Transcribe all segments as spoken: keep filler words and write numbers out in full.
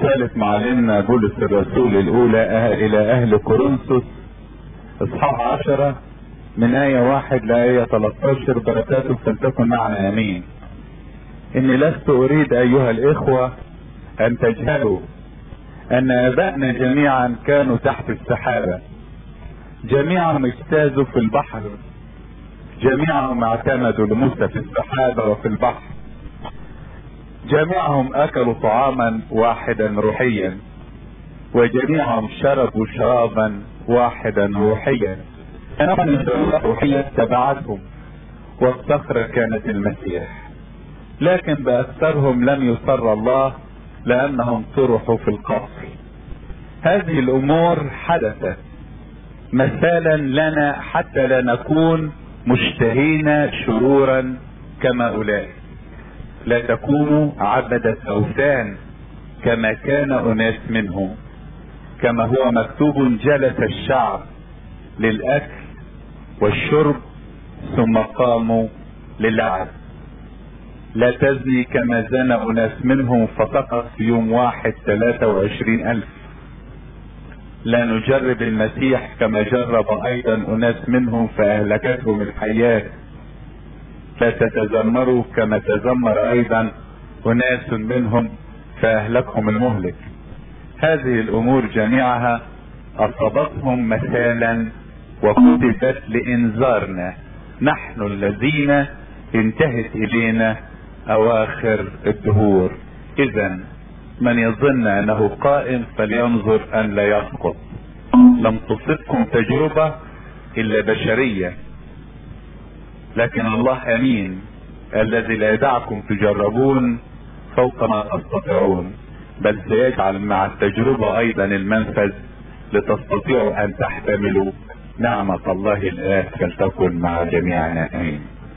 رسالة معلمنا بولس الرسول الأولى إلى أهل كورنثوس إصحاح عشرة من آية واحد لآية ثلاثة عشر، بركاته فلتكن معنا آمين. إني لست أريد أيها الإخوة أن تجهلوا أن آبائنا جميعا كانوا تحت السحابة، جميعهم اجتازوا في البحر، جميعهم اعتمدوا لموسى في السحابة وفي البحر، جميعهم أكلوا طعاما واحدا روحيا، وجميعهم شربوا شرابا واحدا روحيا، انما الشراب روحيا تبعتهم، والصخرة كانت المسيح. لكن بأكثرهم لم يسر الله لأنهم طرحوا في القصر. هذه الأمور حدثت مثالا لنا حتى لا نكون مشتهين شرورا كما أولئك. لا تكونوا عبدة أوثان كما كان أناس منهم، كما هو مكتوب: جلس الشعب للأكل والشرب ثم قاموا للعب. لا تزني كما زنى أناس منهم فسقط في يوم واحد ثلاثة وعشرين ألف. لا نجرب المسيح كما جرب أيضا أناس منهم فأهلكتهم الحياة. لا تتذمروا كما تذمر أيضا أناس منهم فأهلكهم المهلك. هذه الأمور جميعها أصابتهم مثالا وكتبت لإنذارنا نحن الذين انتهت إلينا أواخر الدهور. إذن من يظن أنه قائم فلينظر أن لا يسقط. لم تصبكم تجربة إلا بشرية، لكن الله أمين الذي لا يدعكم تجربون فوق ما تستطيعون، بل سيجعل مع التجربة أيضا المنفذ لتستطيعوا أن تحتملوا. نعمة الله الآن فلتكن مع جميعنا آمين.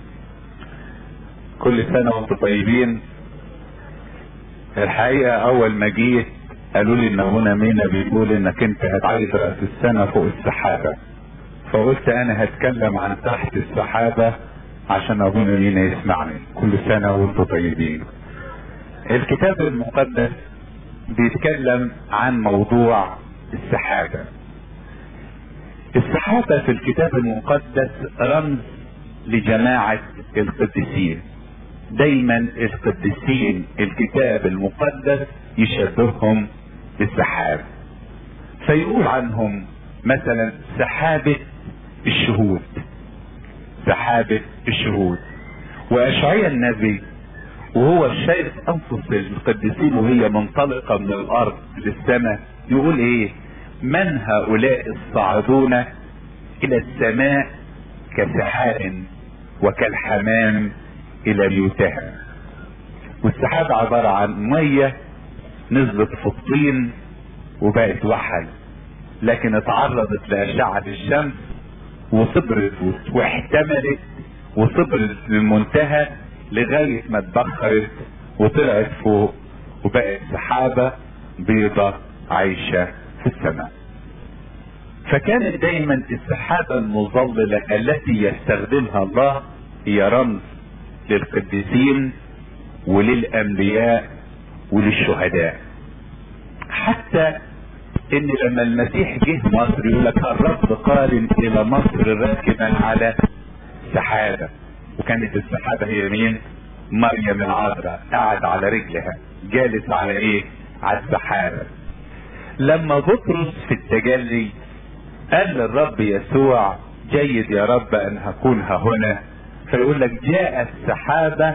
كل سنة وانتم طيبين. الحقيقة أول ما جيت قالوا لي إن هنا مينا بيقول إنك أنت هتعيد رأس السنة فوق السحابة، فقلت أنا هتكلم عن تحت السحابة عشان أبونا مينا يسمعني. كل سنة وانتم طيبين. الكتاب المقدس بيتكلم عن موضوع السحابة. السحابة في الكتاب المقدس رمز لجماعة القديسين. دايما القديسين الكتاب المقدس يشبههم بالسحاب، فيقول عنهم مثلا سحابة الشهود، سحابة الشهود. وأشعياء النبي وهو شايف أنفس القديسين وهي منطلقة من الأرض للسماء يقول إيه؟ من هؤلاء الصاعدون إلى السماء كسحاب وكالحمام إلى بيوتها. والسحاب عبارة عن مية نزلت في الطين وبقت وحل، لكن اتعرضت لأشعة الشمس وصبرت واحتملت وصبرت للمنتهى لغاية ما اتبخرت وطلعت فوق وبقت سحابة بيضة عايشة في السماء. فكانت دايما السحابة المظللة التي يستخدمها الله هي رمز للقديسين وللأنبياء وللشهداء. حتى ان لما المسيح جه مصر يقول لك الرب قارن الى مصر راكبا على سحابة، وكانت السحابة هي مين؟ مريم العذراء، قاعد على رجلها جالس على ايه؟ على السحابة. لما بطرس في التجلي قال للرب يسوع جيد يا رب ان هكون ها هنا، فيقول لك جاء السحابة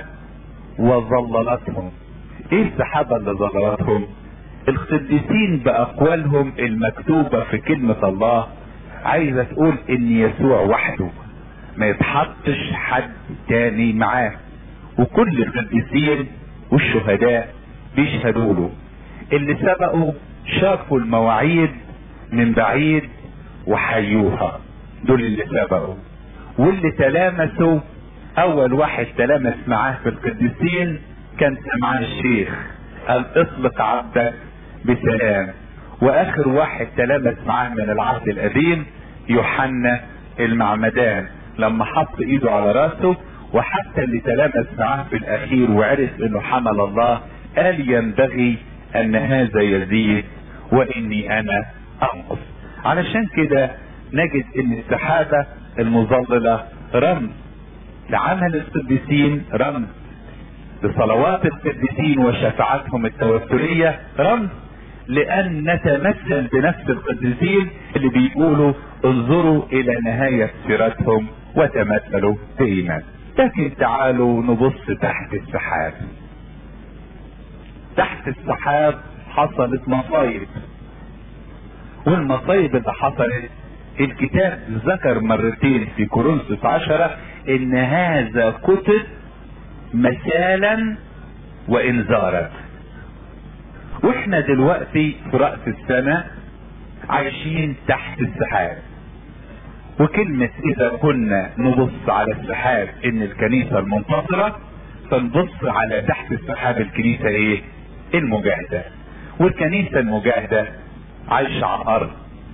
وظللتهم. ايه السحابة اللي ظللتهم؟ القديسين باقوالهم المكتوبة في كلمة الله عايزة تقول ان يسوع وحده، ما يتحطش حد تاني معاه، وكل القديسين والشهداء بيشهدوا له. اللي سبقوا شافوا المواعيد من بعيد وحيوها، دول اللي سبقوا. واللي تلامسوا، اول واحد تلامس معاه في القديسين كان سمعان الشيخ قال اطلق عبدك بسلام. واخر واحد تلامس معاه من العهد القديم يوحنا المعمدان لما حط ايده على راسه. وحتى اللي تلامس معاه في الاخير وعرف انه حمل الله قال ينبغي ان هذا يزيد واني انا انقص. علشان كده نجد ان السحابة المظللة رمز لعمل القديسين، رمز لصلوات القديسين وشفاعتهم التوسلية، رمز لان نتمثل بنفس القديسين اللي بيقولوا انظروا الى نهاية سيرتهم وتمثلوا بإيمان. لكن تعالوا نبص تحت السحاب. تحت السحاب حصلت مصايب، والمصايب اللي حصلت الكتاب ذكر مرتين في كورنثوس عشرة ان هذا كتب مثالا وانذارا. واحنا دلوقتي في رأس السنة عايشين تحت السحاب، وكلمة اذا كنا نبص على السحاب ان الكنيسة المنتصرة، فنبص على تحت السحاب الكنيسة ايه؟ المجاهدة. والكنيسة المجاهدة عايشة على الارض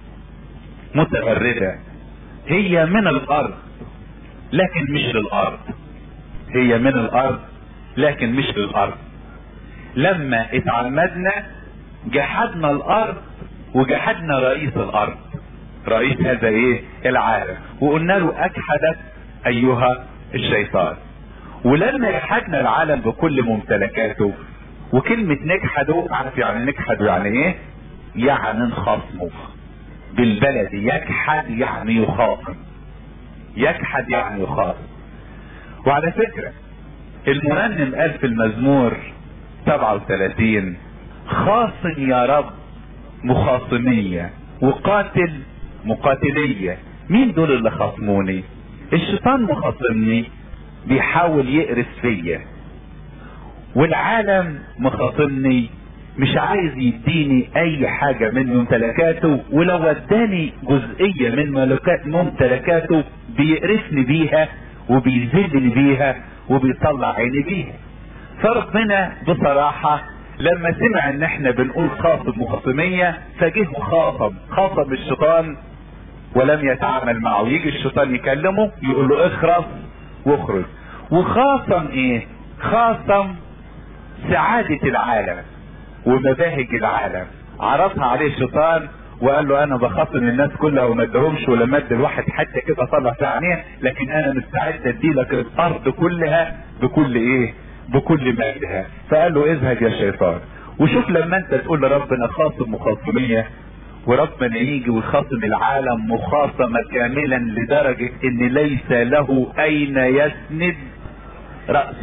متغردة، هي من الارض لكن مش للارض، هي من الارض لكن مش للارض. لما اتعمدنا جحدنا الارض وجحدنا رئيس الارض، رئيس هذا ايه؟ العالم، وقلنا له اجحدك ايها الشيطان. ولما جحدنا العالم بكل ممتلكاته، وكلمة نجحده عارف يعني نجحده يعني ايه؟ يعني نخاصمه بالبلدي. يجحد يعني يخاصم، يجحد يعني يخاصم. وعلى فكرة المرنم قال في المزمور سبعة وثلاثين خاصم يا رب مخاصمية وقاتل مقاتلية. مين دول اللي خاصموني؟ الشيطان مخاصمني بيحاول يقرف فيا، والعالم مخاصمني مش عايز يديني اي حاجة من ممتلكاته، ولو اداني جزئية من ملكات ممتلكاته بيقرفني بيها وبيذلني بيها وبيطلع عيني بيها. فربنا بصراحة لما سمع ان احنا بنقول خاصم مخاصمية فجه خاصم، خاصم الشيطان ولم يتعامل معه. يجي الشيطان يكلمه يقول له اخرس واخرج. وخاصم ايه؟ خاصم سعادة العالم ومباهج العالم، عرضها عليه الشيطان وقال له انا بخاصم الناس كلها وما ادهمش ولا مد الواحد حتى كده طلع في عينيه، لكن انا مستعد ادي لك الارض كلها بكل ايه؟ بكل مالها. فقال له اذهب يا شيطان. وشوف لما انت تقول لربنا خاصم مخاصمية، وربنا يجي ويخاصم العالم مخاصمة كاملا لدرجة ان ليس له اين يسند رأسه،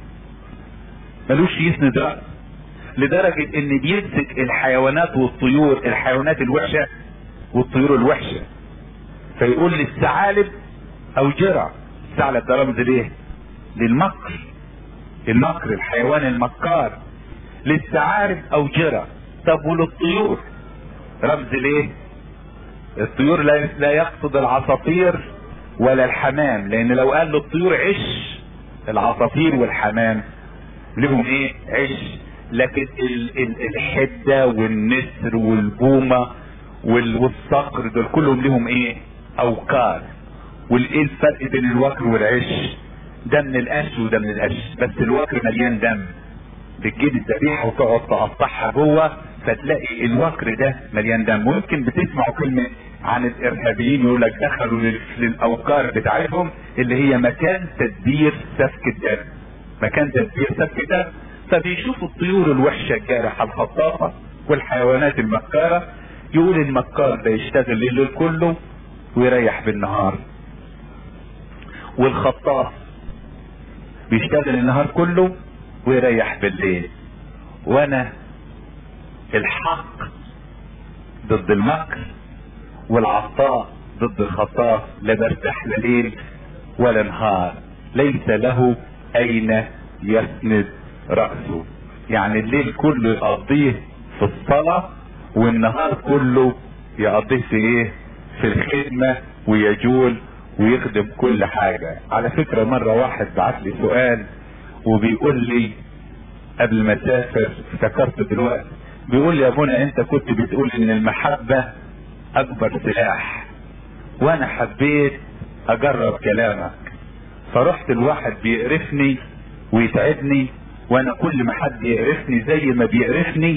ملوش يسند رأسه، لدرجة ان بيمسك الحيوانات والطيور، الحيوانات الوحشة والطيور الوحشة، فيقول للثعالب اوجرع. الثعلب ده رمز ليه؟ للمكر، المكر الحيوان المكار. للثعالب اوجرع. طب وللطيور رمز ليه؟ الطيور لا, لا يقصد العصافير ولا الحمام، لان لو قال للطيور عش، العصافير والحمام لهم ايه؟ عش. لكن ال ال الحدة والنسر والبومة والصقر دول كلهم لهم ايه؟ اوكار. والايه الفرق بين الوكر والعش؟ ده من القش وده من القش، بس الوكر مليان دم، بتجيب الذبيحة وتقعد تقطعها جوه فتلاقي الوكر ده مليان دم. ممكن بتسمعوا كلمة عن الارهابيين يقول لك دخلوا للاوكار بتاعتهم اللي هي مكان تدبير سفك الدم، مكان تدبير سفك الدم. فبيشوفوا الطيور الوحشة الجارحة الخطافة والحيوانات المكارة، يقول المكار ده يشتغل الليل كله ويريح بالنهار، والخطاف بيشتغل النهار كله ويريح بالليل. وانا الحق ضد المكر والعطاء ضد الخطاف، لا برتاح لا ليل ولا نهار، ليس له اين يسند رأسه. يعني الليل كله يقضيه في الصلاة، والنهار كله يقضيه في ايه؟ في الخدمة، ويجول ويخدم كل حاجة. على فكرة مرة واحد بعت لي سؤال وبيقول لي قبل ما اسافر، افتكرت دلوقتي، بيقول لي يا ابونا انت كنت بتقول ان المحبة اكبر سلاح، وانا حبيت اجرب كلامك، فرحت الواحد بيقرفني ويتعبني، وانا كل ما حد يقرفني زي ما بيقرفني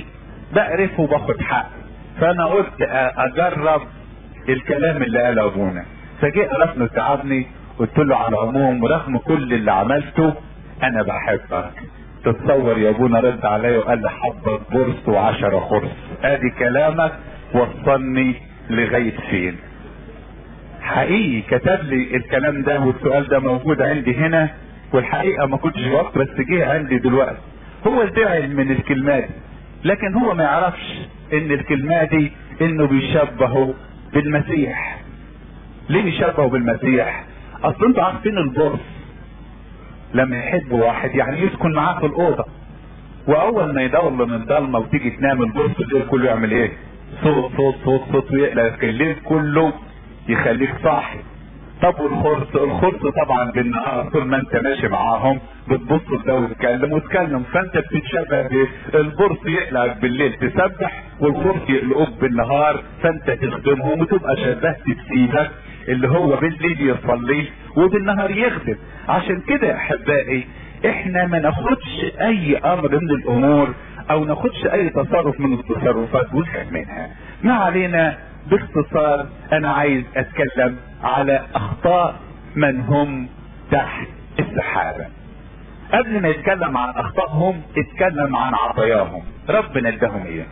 بقرف وباخد حق. فانا قلت اجرب الكلام اللي قاله ابونا. فجاء رفنه تعبني، قلت له على العموم رغم كل اللي عملته انا بحبك. تتصور يا ابونا رد عليا وقال لي حبك برص وعشرة خرص. ادي كلامك وصلني لغاية فين. حقيقي كتب لي الكلام ده والسؤال ده موجود عندي هنا، والحقيقة ما كنتش وقت بس جه عندي دلوقتي. هو زعل من الكلمات لكن هو ما يعرفش ان الكلمات دي انه بيشبهه بالمسيح. ليه بيشبهه بالمسيح؟ اصل انتوا عارفين البرص لما يحب واحد يعني يسكن معاه في الاوضه، واول ما يدور من الضلمه وتيجي تنام البرص الليل كله يعمل ايه؟ صوت صوت صوت صوت ويقلق الليل كله يخليك صاحي. طب والخرص؟ الخرص طبعا بالنهار طول ما انت ماشي معاهم بتبص ده وتتكلم وتتكلم، فانت بتتشبه بالبرص يقلقك بالليل تسبح والخرص يقلقوك بالنهار فانت تخدمهم وتبقى شبهت بسيدك اللي هو بالليل يصلي وبالنهار يخدم. عشان كده يا احبائي احنا ما ناخدش اي امر من الامور او ناخدش اي تصرف من التصرفات ونخاف منها. ما علينا. باختصار انا عايز اتكلم على اخطاء من هم تحت السحابة. قبل ما يتكلم عن اخطائهم اتكلم عن عطاياهم. ربنا اداهم ايه؟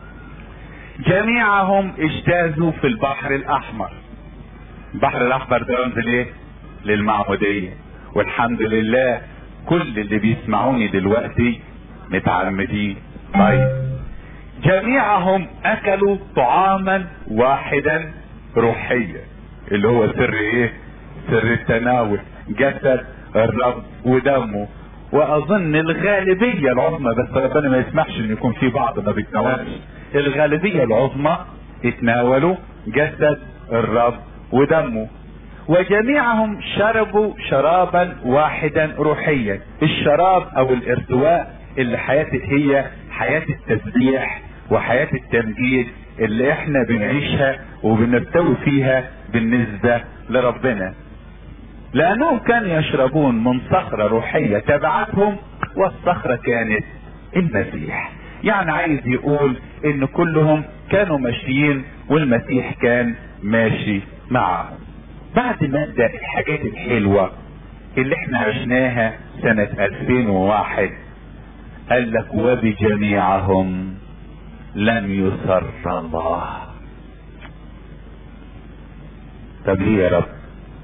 جميعهم اجتازوا في البحر الاحمر. البحر الاحمر ده رمز ليه؟ للمعمودية. والحمد لله كل اللي بيسمعوني دلوقتي متعمدين. طيب جميعهم اكلوا طعاما واحدا روحيا اللي هو سر ايه؟ سر التناول، جسد الرب ودمه. واظن الغالبية العظمى، بس ربنا ما يسمحش ان يكون في بعض ما بيتناولش، الغالبية العظمى اتناولوا جسد الرب ودمه. وجميعهم شربوا شرابا واحدا روحيا. الشراب او الارتواء اللي حياته هي حياة التسبيح وحياة التمجيد اللي احنا بنعيشها وبنرتوي فيها بالنسبة لربنا، لانهم كانوا يشربون من صخرة روحية تبعتهم والصخرة كانت المسيح. يعني عايز يقول ان كلهم كانوا ماشيين والمسيح كان ماشي معهم. بعد ما ادى الحاجات الحلوة اللي احنا عشناها سنة ألفين وواحد قال لك وبجميعهم لم يسر الله. طب ليه يا رب؟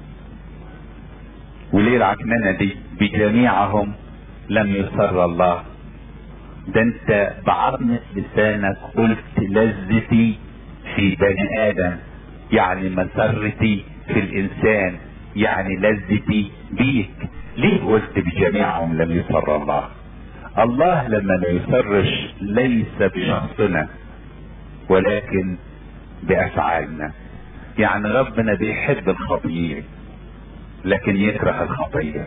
وليه العكننة دي بجميعهم لم يسر الله؟ ده انت بعظمة لسانك قلت لذتي في بني ادم، يعني مسرتي في الانسان، يعني لذتي بيك. ليه قلت بجميعهم لم يسر الله؟ الله لما ما يسرش ليس بشخصنا ولكن بافعالنا. يعني ربنا بيحب الخطيئة لكن يكره الخطيئة،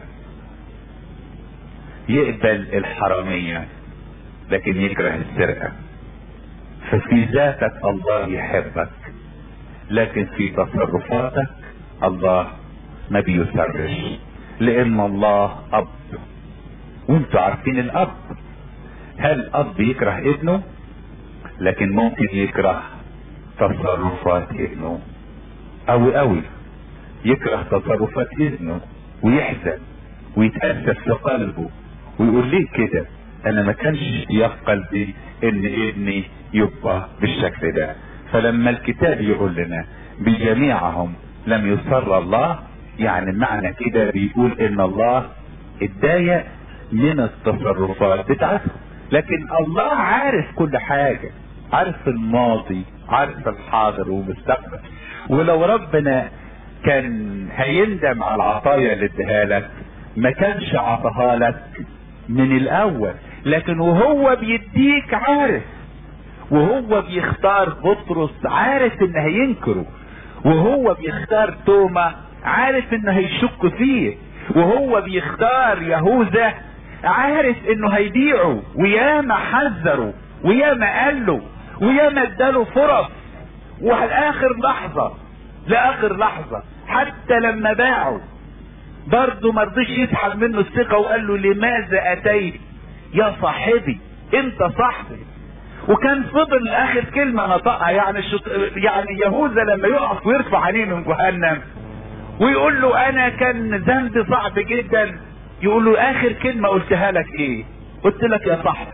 يقبل الحرامية لكن يكره السرقة. ففي ذاتك الله يحبك لكن في تصرفاتك الله ما بيسرش، لان الله اب. وانتوا عارفين الاب، هل اب يكره ابنه؟ لكن ممكن يكره تصرفات ابنه اوي اوي، يكره تصرفات ابنه ويحزن ويتأسف في قلبه ويقول ليه كده؟ انا ما كانش في قلبي ان ابني يبقى بالشكل ده. فلما الكتاب يقول لنا بجميعهم لم يسر الله، يعني معنى كده بيقول ان الله اتضايق من التصرفات بتاعته. لكن الله عارف كل حاجة، عارف الماضي، عارف الحاضر والمستقبل. ولو ربنا كان هيندم على العطايا اللي اداها لك ما كانش عطاها لك من الاول. لكن وهو بيديك عارف، وهو بيختار بطرس عارف ان هينكره، وهو بيختار توما عارف انه هيشك فيه، وهو بيختار يهوذا عارف انه هيبيعه، وياما حذره وياما قال له وياما اداله فرص، والاخر لحظة لاخر لحظة حتى لما باعه برضه مرضيش يسحب منه الثقة وقال له لماذا اتيت يا صاحبي؟ انت صاحبي. وكان فضل اخر كلمة نطقها، يعني الشط... يعني يهوذا لما يقف ويرفع عينيه من جهنم ويقول له انا كان ذنبي صعب جدا، يقول له اخر كلمة قلتها لك ايه؟ قلت لك يا صاحبي.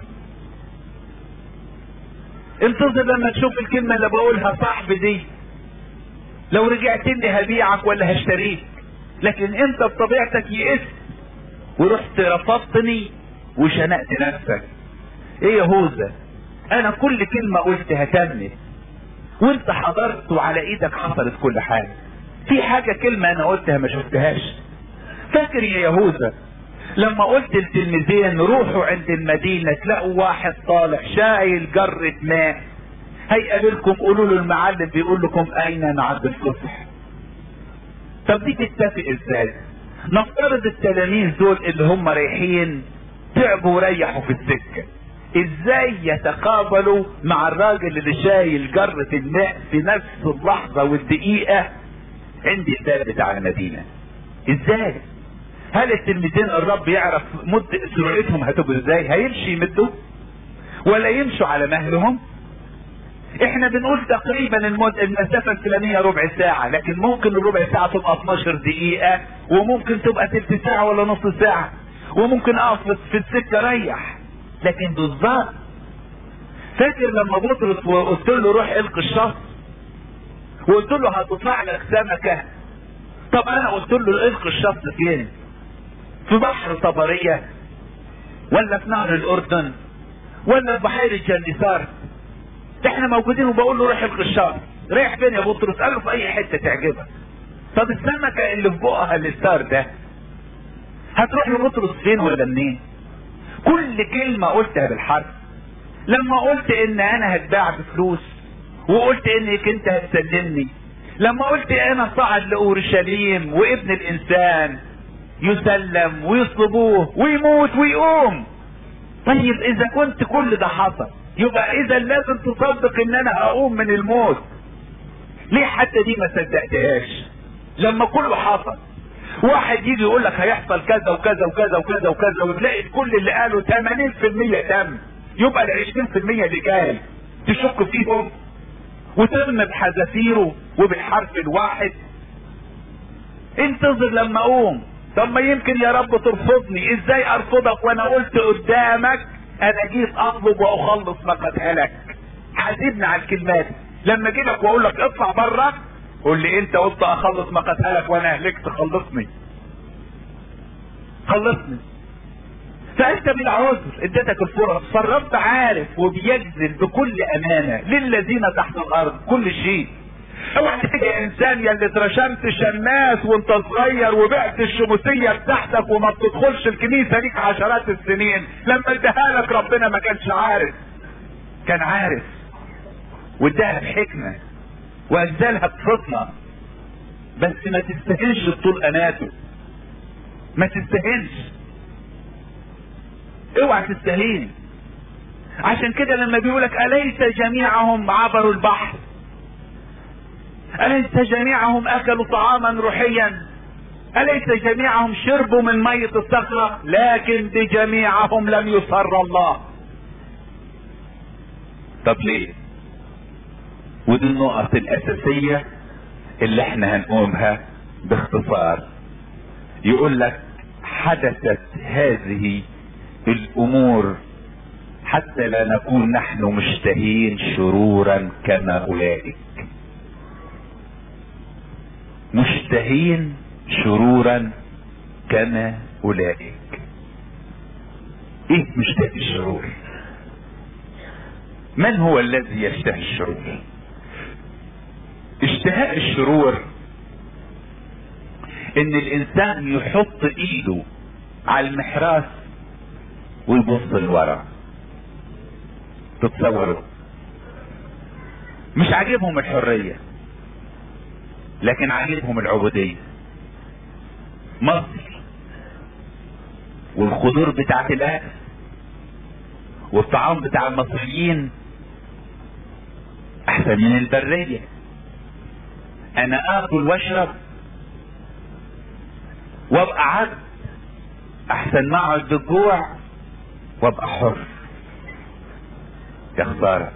انتظر لما تشوف الكلمة اللي بقولها صاحبي دي، لو رجعت لي هبيعك ولا هشتريك. لكن انت بطبيعتك يئست ورحت رفضتني وشنقت نفسك. ايه يهوذا، انا كل كلمة قلتها تمت وانت حضرت وعلى ايدك حصلت كل حاجة. في حاجة كلمة انا قلتها ما شفتهاش. فاكر يا يهوذا لما قلت للتلميذين روحوا عند المدينة تلاقوا واحد طالع شايل جرة ماء، هيقابلكم قولوا له المعلم بيقول لكم اين نعد الصبح. طب دي تتفق ازاي؟ نفترض التلاميذ دول اللي هم رايحين تعبوا وريحوا في السكة، ازاي يتقابلوا مع الراجل اللي شايل جرة الماء في نفس اللحظة والدقيقة عند الباب بتاع المدينة؟ ازاي؟ هل التلميذين الرب يعرف مد سرعتهم هتبقى ازاي؟ هيمشي يمدوا ولا يمشوا على مهلهم؟ احنا بنقول تقريبا المد... المسافة الفلانية ربع ساعة، لكن ممكن الربع ساعة تبقى اتناشر دقيقة، وممكن تبقى تلت ساعة ولا نص ساعة، وممكن اقف في السكة ريح. لكن بالظبط فاكر لما بطرس وقلت له روح القي الشط وقلت له هتطلع لك سمكة؟ طب انا قلت له القي الشط فين؟ في بحر طبرية ولا في نهر الاردن ولا في بحيرة جنيسار؟ احنا موجودين وبقول له روح القي الشط. رايح فين يا بطرس؟ قال له في اي حتة تعجبك. طب السمكة اللي في بقها الستار ده هتروح لبطرس فين ولا منين؟ كل كلمة قلتها بالحرف. لما قلت ان انا هتباع بفلوس، وقلت انك انت هتسلمني، لما قلت انا صعد لاورشليم وابن الانسان يسلم ويصلبوه ويموت ويقوم. طيب اذا كنت كل ده حصل يبقى اذا لازم تصدق ان انا هقوم من الموت. ليه حتى دي ما صدقتهاش لما كله حصل؟ واحد يجي يقول لك هيحصل كذا وكذا وكذا وكذا وكذا، وتلاقي كل اللي قاله ثمانين في المية تم، يبقى ال عشرين في المية اللي جاي تشك فيهم وترمي بحذافيره وبالحرف الواحد. انتظر لما اقوم. طب ما يمكن يا رب ترفضني. ازاي ارفضك وانا قلت قدامك انا جيت اطلب واخلص ما قد هلك؟ حاسبني على الكلمات. لما اجي لك واقول لك اطلع بره قول لي انت قلت اخلص ما قد هلك وانا اهلكت. خلصني خلصني. فانت بالعذر اديتك الفرص. فالرب عارف وبيجزل بكل امانه للذين تحت الارض كل شيء. اوعى تيجي انسان يا اللي اترشمت شماس وانت صغير وبعت الشموسيه بتاعتك وما بتدخلش الكنيسه ليك عشرات السنين، لما اداها لك ربنا ما كانش عارف، كان عارف واداها بحكمه واجزلها بفطنه. بس ما تستهنش بطول اناته، ما تستهنش، اوعى تستهين. عشان كده لما بيقولك اليس جميعهم عبروا البحر، اليس جميعهم اكلوا طعاما روحيا، اليس جميعهم شربوا من مية الصخرة، لكن بجميعهم لم يسر الله. طب ليه؟ ودي النقط الاساسية اللي احنا هنقومها باختصار. يقول لك حدثت هذه الامور حتى لا نكون نحن مشتهين شرورا كما اولئك. مشتهين شرورا كما اولئك. ايه مشتهي الشرور؟ من هو الذي يشتهي الشرور؟ اشتهاء الشرور ان الانسان يحط ايده على المحراث ويبص لورا. تتصوروا؟ مش عاجبهم الحرية لكن عاجبهم العبودية. مصر والخضور بتاعت الاكل والطعام بتاع المصريين احسن من البرية. انا اكل واشرب وابقى عبد احسن ما اقعد بالجوع وابقى حر. يا خسارة،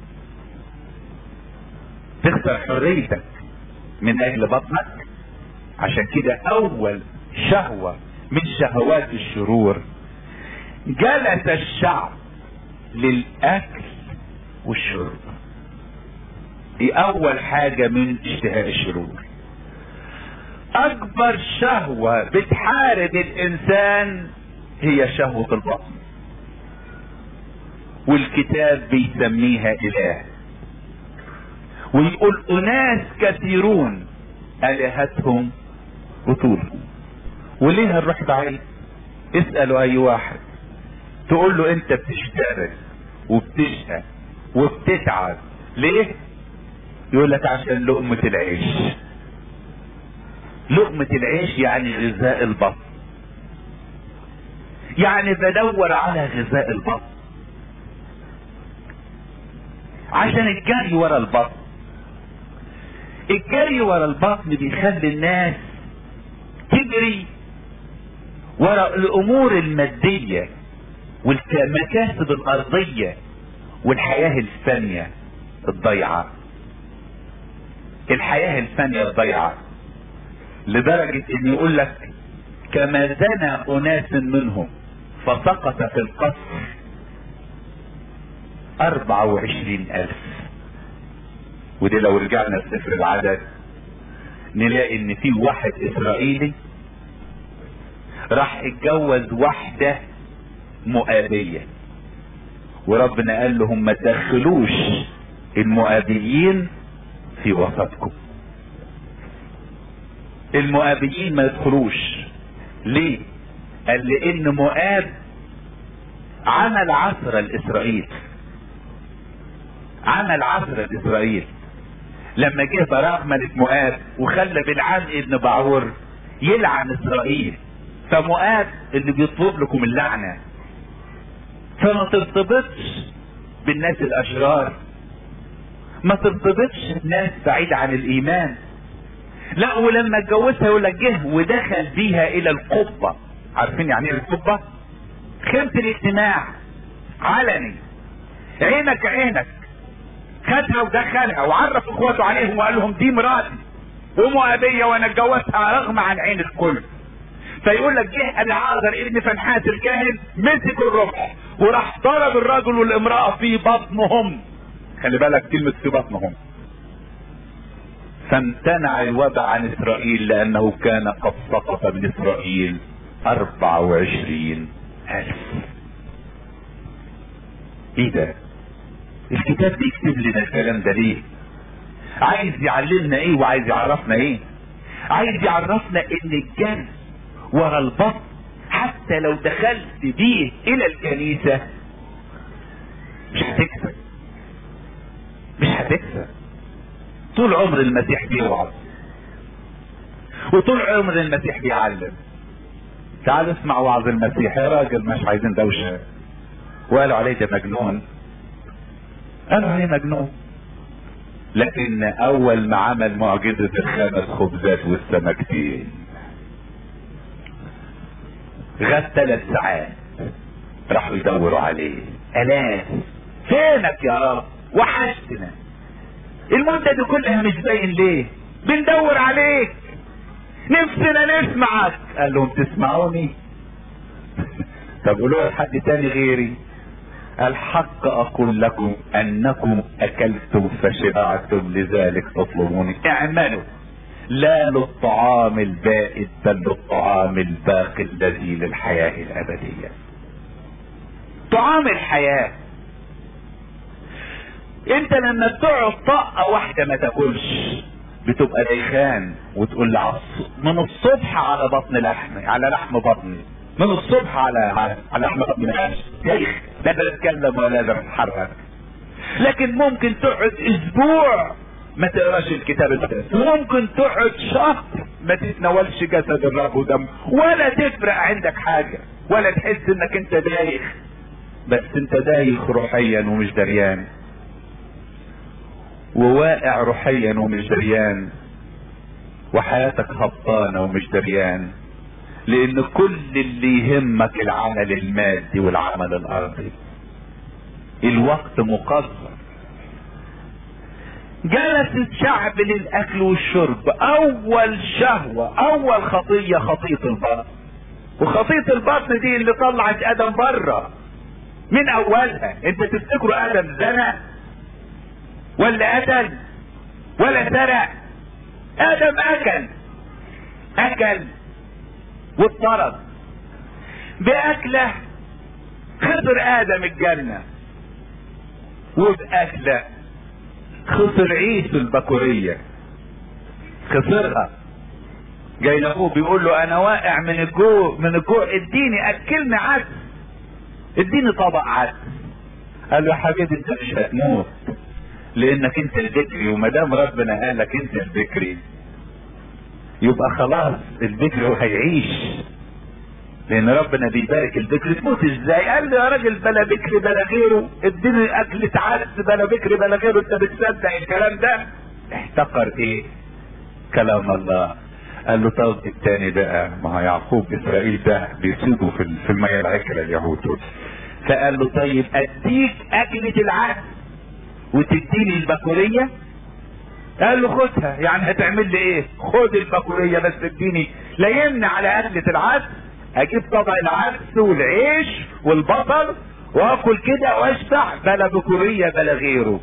تخسر حريتك من اجل بطنك. عشان كده اول شهوة من شهوات الشرور جلس الشعب للاكل والشرب. دي اول حاجة من اشتهاء الشرور. اكبر شهوة بتحارب الانسان هي شهوة البطن، والكتاب بيسميها اله، ويقول اناس كثيرون الهتهم بطول. وليه هنروح بعيد؟ اسألوا اي واحد تقول له انت بتشتغل وبتشقى وبتتعب ليه؟ يقول لك عشان لقمة العيش. لقمة العيش يعني غذاء البطن، يعني بدور على غذاء البطن عشان الجري ورا البطن. الجري ورا البطن بيخلي الناس تجري ورا الامور المادية والمكاسب الارضية والحياة الفانية الضيعة. الحياة الفانية الضيعة لدرجة ان يقول لك كما زنى اناس منهم فسقط في القصر اربعة وعشرين الف. ودي لو رجعنا لسفر العدد نلاقي ان في واحد اسرائيلي راح اتجوز واحدة مؤابية، وربنا قال لهم ما تدخلوش المؤابيين في وسطكم. المؤابيين ما يدخلوش. ليه؟ قال لان مؤاب عمل عصر الاسرائيل، عمل عصر الاسرائيل لما جه باراق ملك مؤاب وخلى بلعام ابن بعور يلعن اسرائيل. فمؤاب اللي بيطلب لكم اللعنة. فما ترتبطش بالناس الاشرار، ما ترتبطش بالناس بعيدة عن الايمان. لا، ولما اتجوزها يقول لك جه ودخل بيها الى القبة. عارفين يعني ايه القبة؟ خيمة الاجتماع علني، عينك عينك. خدها ودخلها وعرف اخواته عليهم وقال لهم دي مراتي ومؤابية وانا اتجوزها رغم عن عين الكل. فيقول لك جه العازر ابن فنحاس الكاهن مسك الرمح وراح ضرب الرجل والامرأة في بطنهم. خلي بالك كلمة في بطنهم. فامتنع الوباء عن اسرائيل لانه كان قد سقط من اسرائيل اربعة وعشرين الف. ايه ده؟ الكتاب بيكتب لنا الكلام ده ليه؟ عايز يعلمنا ايه وعايز يعرفنا ايه؟ عايز يعرفنا ان الجري ورا البطن حتى لو دخلت بيه الى الكنيسة مش هتكسب، مش هتكسب. طول عمر المسيح بيوعظ وطول عمر المسيح بيعلم. تعال اسمع وعظ المسيح يا راجل، مش عايزين دوشة. وقالوا عليه ده مجنون، قالوا عليه مجنون. لكن اول ما عمل معجزة الخمس خبزات والسمكتين غاب ثلاث ساعات راحوا يدوروا عليه. الاف فينك يا رب؟ وحشتنا. المدة دي كلها مش باين ليه؟ بندور عليك، نفسنا نسمعك. قال لهم تسمعوني؟ طب قولوا لحد تاني غيري. الحق اقول لكم انكم اكلتم فشبعتم لذلك تطلبوني. اعملوا لا للطعام البائد بل للطعام الباقي الذي للحياة الابدية. طعام الحياة. انت لما بتقعد طاقة واحدة ما تاكلش بتبقى ديخان وتقول لعص من الصبح على بطن لحم، على لحم بطني، من الصبح على على, على لحم بطني ديخ، لا بتتكلم ولا بتتحرك. لكن ممكن تقعد اسبوع ما تقراش الكتاب المقدس، وممكن تقعد شهر ما تتناولش جسد الرب ودم، ولا تفرق عندك حاجة، ولا تحس انك انت دايخ. بس انت دايخ روحيا ومش دريان، وواقع روحيا ومش دريان، وحياتك هبطانة ومش دريان. لان كل اللي يهمك العمل المادي والعمل الارضي. الوقت مقصر. جلس الشعب للاكل والشرب. اول شهوة اول خطية خطية البطن، وخطية البطن دي اللي طلعت ادم بره من اولها. انت تفتكروا ادم زنى ولا قتل ولا سرق؟ ادم اكل اكل واضطرب باكله. خسر ادم الجنة، وباكله خسر عيسو البكورية، خسرها. جاي لابوه بيقول له انا واقع من الجوع من الجوع اديني اكلني عدس، اديني طبق عدس. قال له يا حبيبي انت مش هتموت لانك انت البكري، وما دام ربنا قالك انت البكري يبقى خلاص البكري وهيعيش، لان ربنا بيبارك البكري. تموت ازاي؟ قال له يا راجل بلا بكري بلا غيره، اديني اكل عدس بلا بكري بلا غيره. انت بتصدق الكلام ده؟ احتقر ايه كلام الله. قال له طب التاني بقى، ما هو يعقوب اسرائيل ده بيسيبوا في في الميه العكره اليهود دول. فقال له طيب اديك اكلة العدس وتديني البكورية؟ قال له خدها. يعني هتعمل لي ايه؟ خد البكورية بس اديني. لا يمنع على اكلة العدس، اجيب طبق العدس والعيش والبصل واكل كده واشبع، بلا بكورية بلا غيره.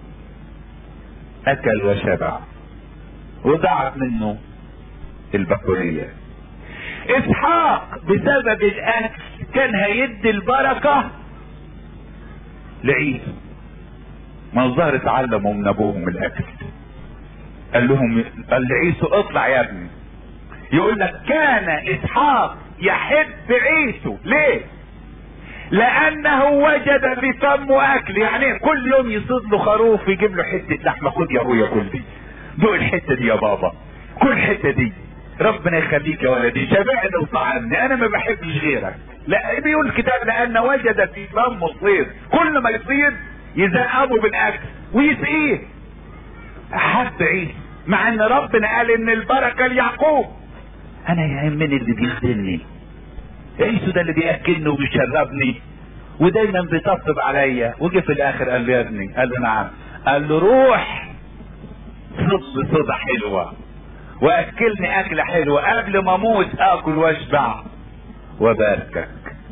اكل وشبع وضاعت منه البكورية. اسحاق بسبب الاكل كان هيدي البركة لعيسو، ما الظاهر اتعلموا من ابوهم الاكل. قال لهم قال لعيسو اطلع يا ابني. يقول لك كان اسحاق يحب عيسو. ليه؟ لانه وجد في فمه اكل. يعني كل يوم يصيد له خروف يجيب له حته لحمه. خد يا ابويا كل دي، دوق الحته دي يا بابا، كل الحته دي، ربنا يخليك يا ولدي، شبعني وطعمني، انا ما بحبش غيرك. لا بيقول الكتاب لان وجد في فمه صيد، كل ما يصيد يزقبه بالاكل ويسقيه. حب عيسى مع ان ربنا قال ان البركه ليعقوب. انا يهمني اللي بيخدمني. عيسو ده اللي بياكلني وبيشربني ودايما بيطبطب عليا. وجه في الاخر قال له يا ابني، قال له نعم. قال له روح صب صودا حلوه واكلني اكله حلوه قبل ما اموت اكل واشبع وباركك.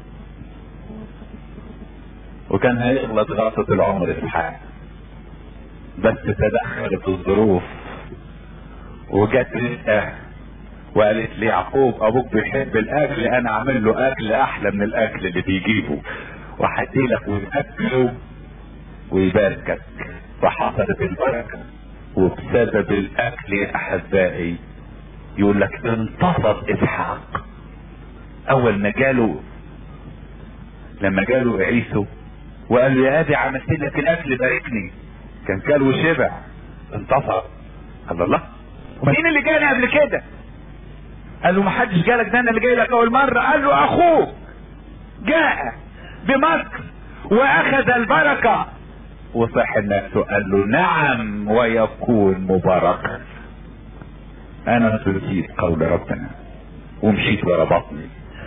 وكان هيغلط غلطة العمر اسحاق، بس تدخلت الظروف وجت رزقه وقالت لي يعقوب ابوك بيحب الاكل، انا اعمل له اكل احلى من الاكل اللي بيجيبه وهدي لك وياكله ويباركك. فحصلت البركه. وبسبب الاكل يا احبائي يقول لك انتصر اسحاق. اول ما جاله لما جاله عيسو وقال له يا ابي عملت لك الاكل باركني، كان كل وشبع، انتصر. قال الله ومين اللي جاني قبل كده؟ قال له ما حدش جالك، ده انا اللي جاي لك اول مره. قال له اخوك جاء بمكر واخذ البركه. وصح نفسه قال له نعم ويكون مباركا. انا نسيت قول ربنا ومشيت ورا بطني.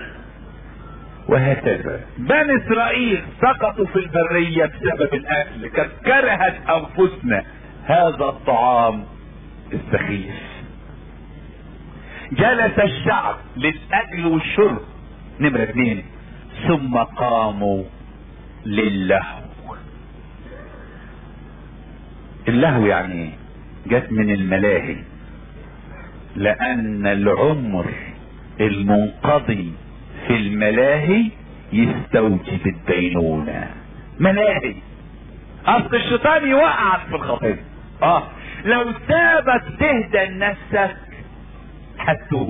وهكذا بني اسرائيل سقطوا في البرية بسبب الاكل. قد كرهت انفسنا هذا الطعام السخيف. جلس الشعب للاكل والشرب. نمرة اثنين ثم قاموا للهو. اللهو يعني جت من الملاهي، لان العمر المنقضي في الملاهي يستوجب الدينونة. ملاهي اصل الشيطان يوقعك في الخطية. اه لو سابك تهدى نفسك هتتوب.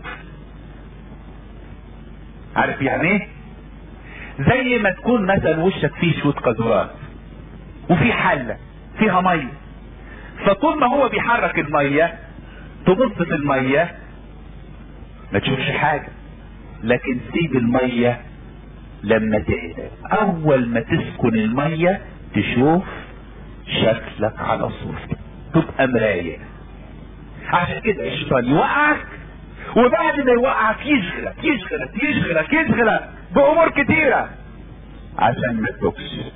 عارف يعني ايه؟ زي ما تكون مثلا وشك فيه شوية قذورات وفي حلة فيها مية، فطول ما هو بيحرك المية تبص في المية ما تشوفش حاجة، لكن سيب المية لما تهدى. اول ما تسكن المية تشوف شكلك على صورتك، تبقى مراية. عشان كده الشيطان يوقعك، وبعد ما يوقعك يشغلك يشغلك يشغلك يشغلك بامور كتيرة عشان ما تتوبش.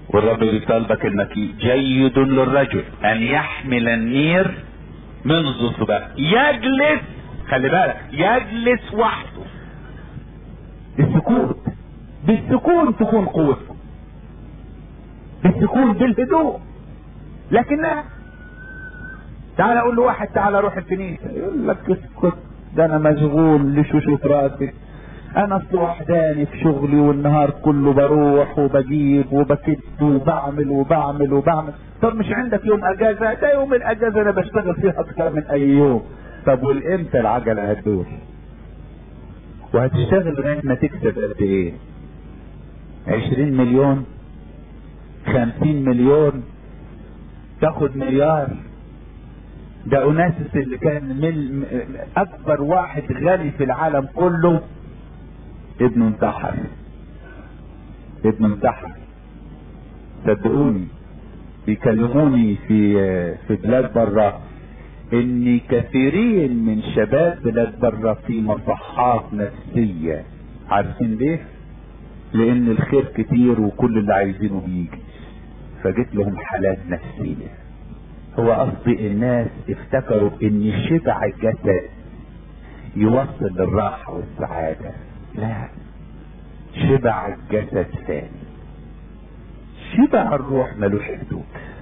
والرب بيطالبك انك جيد للرجل ان يحمل النير منذ صباح، يجلس، خلي بالك، يجلس وحده. السكوت، بالسكون تكون قوته، بالسكون بالهدوء. لكن لا، تعال اقول له واحد تعال روح الكنيسه، يقول لك اسكت، ده انا مشغول لشوشة راسي، انا اصل وحداني في شغلي والنهار كله بروح وبجيب وبكد وبعمل وبعمل وبعمل. طب مش عندك يوم اجازه؟ ده يوم الاجازه انا بشتغل فيه اكتر من اي يوم. طب والامتى العجله هتدور؟ وهتشتغل لغايه ما تكسب قد ايه؟ عشرين مليون، خمسين مليون، تاخد مليار. ده اوناسس اللي كان من اكبر واحد غني في العالم كله ابنه انتحر، ابنه انتحر. صدقوني بيكلموني في في بلاد برا ان كثيرين من شباب بلاد برا في مصحات نفسية. عارفين ليه؟ لان الخير كتير وكل اللي عايزينه بيجي، فجت لهم حالات نفسية. هو قصدي الناس افتكروا ان شبع الجسد يوصل للراحة والسعادة. لا، شبع الجسد ثاني، شبع الروح ملوش حدود.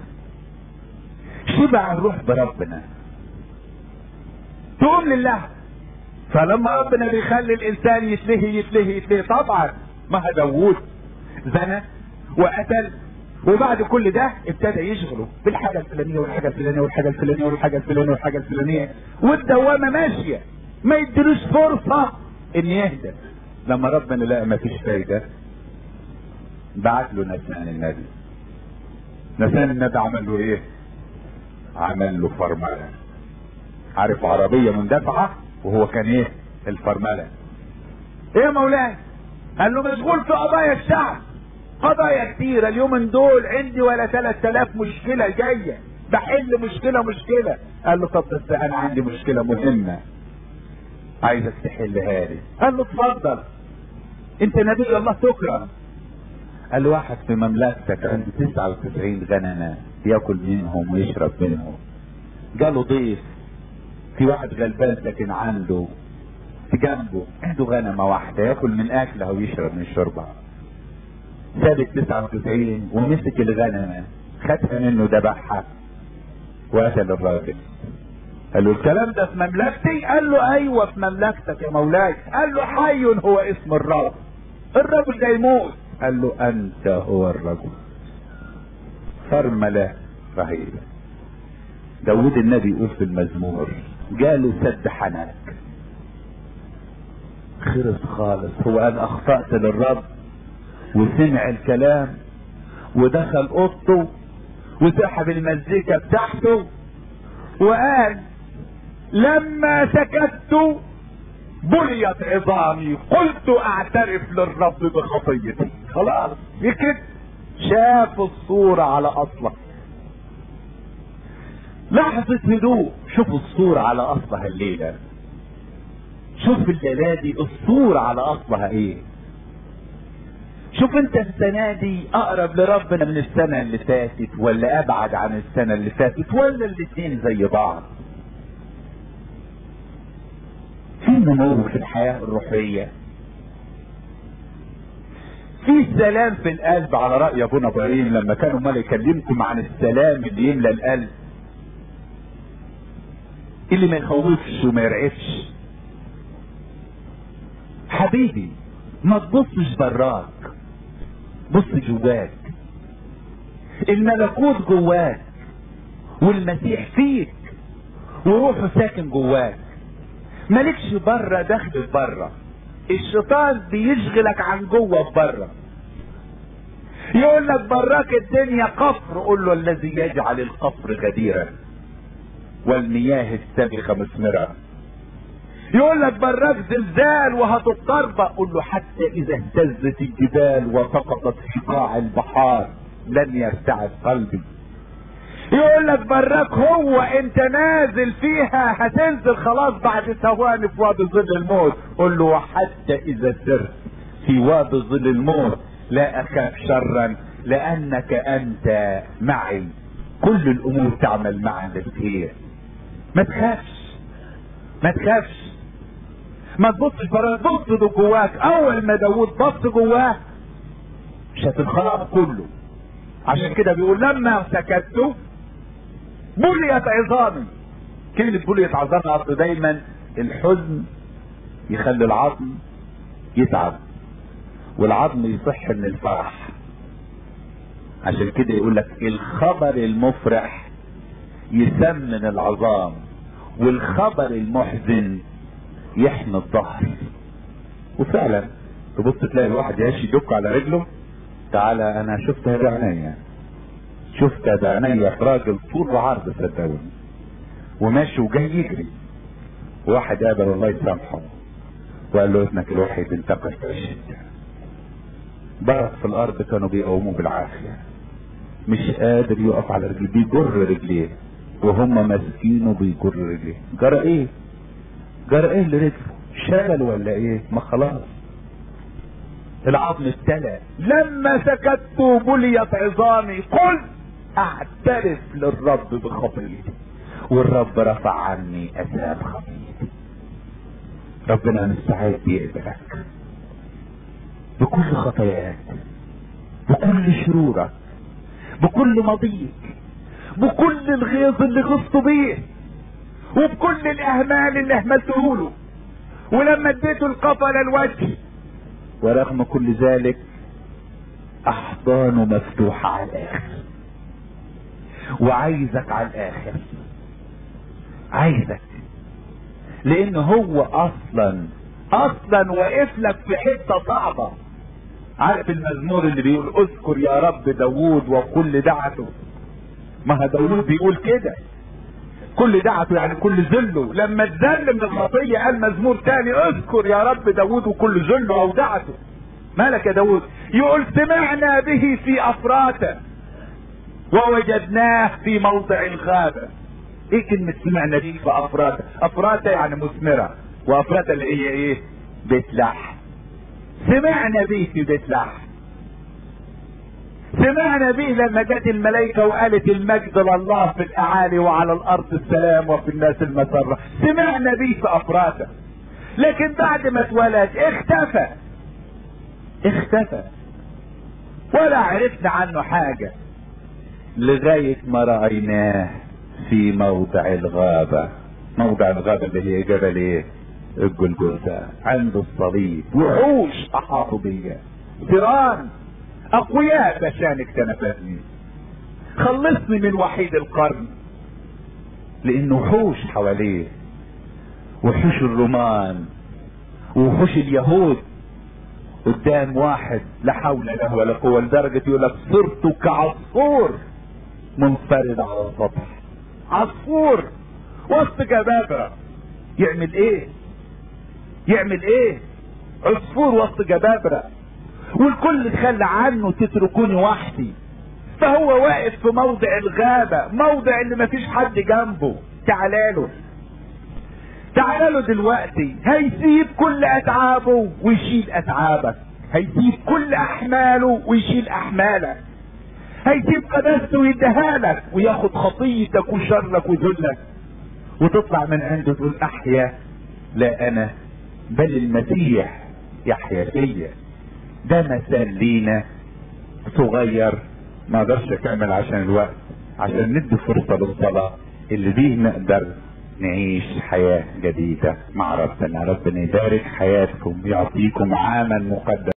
شبع الروح بربنا تقوم لله. فلما ربنا بيخلي الانسان يتلهي يتلهي يتلهي، طبعا ما داوود زنى وقتل، وبعد كل ده ابتدى يشغله بالحاجه الفلانيه والحاجه الفلانيه والحاجه الفلانيه والحاجه الفلانيه والحاجه الفلانيه، والدوامه ماشيه، ما يديلوش فرصه ان يهدى. لما ربنا لقى ما فيش فايده بعت له نسان النبي. نسان النبي عمل له ايه؟ عمل له فرمله. عارف عربيه مندفعه وهو كان ايه؟ الفرمله. ايه يا مولاي؟ قال له مشغول في قضايا الشعب، قضايا كتيرة اليومين دول، عندي ولا ثلاث آلاف مشكلة جاية، بحل مشكلة مشكلة. قال له طب بس انا عندي مشكلة مهمة عايزك تحلها لي. قال له اتفضل، انت نبي الله تكرم. قال له واحد في مملكتك عنده تسعة وتسعين غنمة ياكل منهم ويشرب منهم، جاله ضيف في واحد غلبان ساكن عنده في جنبه، عنده غنمة واحدة ياكل من اكلها ويشرب من شربها. ساب التسعة وتسعين ومسك الغنمة، خدها منه ذبحها وقتل الراجل. قال له الكلام ده في مملكتي؟ قال له ايوه في مملكتك يا مولاي. قال له حي هو اسم الرب، الرجل ده يموت. قال له انت هو الرجل. فرملة رهيبة. داود النبي يقول في المزمور جاله سد حناك، خرس خالص. هو قال اخطأت للرب وسمع الكلام ودخل اوضته وسحب المزيكا بتاعته وقال لما سكت بليت عظامي، قلت اعترف للرب بخطيتي. خلاص يكت، شاف الصورة على اصلها. لحظة هدوء، شوفوا الصورة على اصلها الليلة. شوف الليلة دي الصورة على اصلها ايه. شوف انت السنة دي اقرب لربنا من السنة اللي فاتت ولا ابعد عن السنة اللي فاتت ولا الاتنين زي بعض؟ في نمو في الحياة الروحية، في سلام في القلب على رأي ابونا ابراهيم لما كانوا ما يكلمكم عن السلام اللي يملى القلب، اللي ما يخوفش وما يرعبش. حبيبي ما تبصش براك، بص جواك. الملكوت جواك والمسيح فيك وروحه ساكن جواك، مالكش بره داخل بره. الشيطان بيشغلك عن جوه بره، يقول لك براك الدنيا قفر، قول له الذي يجعل القفر غديرا والمياه السابخه مثمره. يقول لك براك زلزال وهتضطربق، قول له حتى اذا اهتزت الجبال وسقطت في قاع البحار لن يرتعد قلبي. يقول لك براك هو انت نازل فيها هتنزل خلاص بعد ثواني في وادي ظل الموت، قول له وحتى اذا سرت في وادي ظل الموت لا اخاف شرا لانك انت معي كل الامور تعمل معا للخير. ما تخافش ما تخافش ما تبصش بره، بص جواك. اول ما داود بص جواه شاف الخلق كله. عشان كده بيقول لما سكت بليت عظامي. كلمة بليت عظامي اصل دايما الحزن يخلي العظم يتعب والعظم يصح من الفرح. عشان كده يقول لك الخبر المفرح يسمن العظام والخبر المحزن يحمي الظهر. وفعلا تبص تلاقي الواحد يمشي يدق على رجله، تعالى انا شفتها بعينيا، شفتها بعينيا في راجل طول وعرض صدقوني وماشي وجاي يجري، واحد قابل الله يسامحه وقال له ابنك الوحيد انتقل في الشدة، برك في الارض كانوا بيقوموا بالعافية، مش قادر يقف على رجليه، بيجر رجليه وهم ماسكينه بيجر رجليه. جرى ايه جرى ايه لرجله؟ شلل ولا ايه؟ ما خلاص العظم ابتلى. لما سكت بليت عظامي قلت اعترف للرب بخطيئتي والرب رفع عني اثام خطيئتي. ربنا مستعد يقبلك بكل خطاياك، بكل شرورك، بكل ماضيك، بكل الغيظ اللي غصت بيه، وبكل الاهمال اللي اهملته له، ولما اديته القفا للوجه. ورغم كل ذلك احضانه مفتوحة على الاخر وعايزك على الاخر، عايزك لان هو اصلا اصلا واقف لك في حتة صعبة. عارف المزمور اللي بيقول اذكر يا رب داوود وكل دعته؟ ما هو داوود بيقول كده كل دعته يعني كل ذله. لما اتذل من الخطية قال مزمور تاني اذكر يا رب داوود وكل ذله او دعته. مالك يا داوود؟ يقول سمعنا به في افراته ووجدناه في موضع الغابة. ايه كلمة سمعنا به في افراته؟ افراته يعني مثمرة، وافراته اللي هي ايه؟ بيت لحم. سمعنا به في بيت لحم. سمعنا به لما جت الملائكة وقالت المجد لله في الاعالي وعلى الارض السلام وفي الناس المسرة. سمعنا به في افراته. لكن بعد ما اتولد اختفى اختفى ولا عرفنا عنه حاجة لغاية ما رأيناه في موضع الغابة. موضع الغابة اللي هي جبل ايه؟ الجلجثة، عند الصليب. وحوش احاطوا بيا، ثيران اقوياء بشان اكتنفتني. خلصني من وحيد القرن، لانه وحوش حواليه، وحوش الرومان ووحوش اليهود قدام واحد لا حول له ولا قوة، لدرجة يقول لك صرت كعصفور منفرد على السطح. عصفور وسط جبابرة يعمل ايه؟ يعمل ايه؟ عصفور وسط جبابرة والكل تخلى عنه، تتركوني وحدي. فهو واقف في موضع الغابة، موضع اللي مفيش حد جنبه. تعالوا تعالوا دلوقتي، هيسيب كل اتعابه ويشيل اتعابك، هيسيب كل احماله ويشيل احمالك، هيسيب قداسته ويديها لك وياخد خطيتك وشرك وذلك، وتطلع من عنده تقول احيا لا انا بل المسيح يحيا فيا. ده مثال لينا صغير ما اقدرش اكمل عشان الوقت، عشان ندي فرصة للصلاة اللي بيه نقدر نعيش حياة جديدة مع ربنا. ربنا يبارك حياتكم، يعطيكم عاما مقدس.